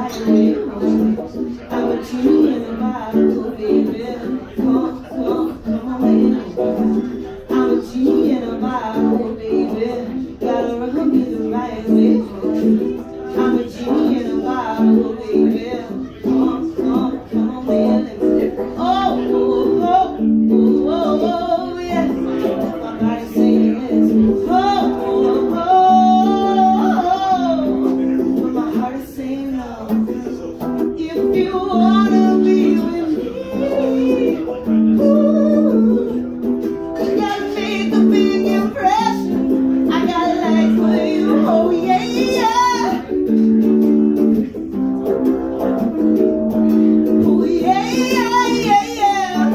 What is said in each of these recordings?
right way. I'm a genie in a bottle, baby. Come on in. I'm a genie in a bottle, baby. Gotta rub me the right way. I'm a genie in a bottle, baby. Come on in. Oh, yeah. My body saying yes. But my heart is saying no. If you wanna be with me, you gotta make a big impression. I got legs for you, oh yeah, yeah. Oh yeah, yeah, yeah, yeah.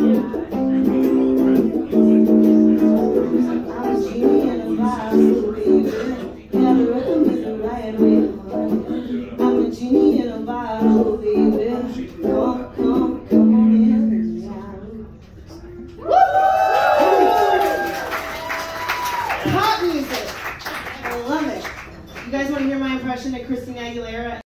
I'm a genie in a bottle, baby. Gotta recommend the right way. I'm a genie in a bottle, baby. Come on in. Woo! Pop music. I love it. You guys want to hear my impression of Christina Aguilera?